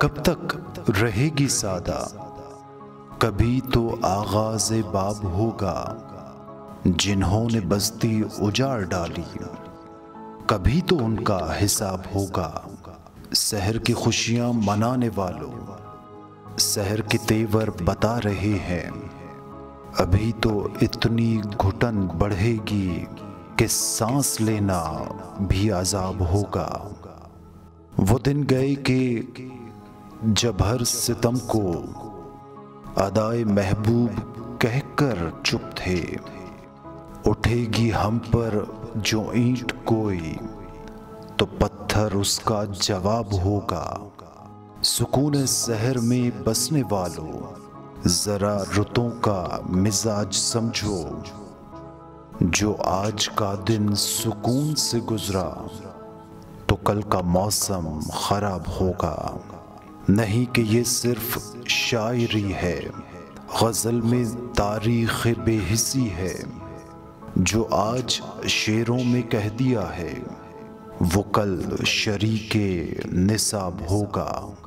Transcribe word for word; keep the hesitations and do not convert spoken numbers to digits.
कब तक रहेगी सादा, कभी तो आगाज़े बाब होगा। जिन्होंने बस्ती उजाड़ डाली, कभी तो उनका हिसाब होगा। शहर की खुशियां मनाने वालों, शहर के तेवर बता रहे हैं। अभी तो इतनी घुटन बढ़ेगी कि सांस लेना भी अजाब होगा। वो दिन गए कि जब हर सितम को अदाए महबूब कहकर चुप थे। उठेगी हम पर जो ईंट कोई, तो पत्थर उसका जवाब होगा। सुकून शहर में बसने वालों, जरा रुतों का मिजाज समझो। जो आज का दिन सुकून से गुजरा, तो कल का मौसम खराब होगा। नहीं कि ये सिर्फ शायरी है, गज़ल में तारीख़ बेहिसी है। जो आज शेरों में कह दिया है, वो कल शरीके निसाब होगा।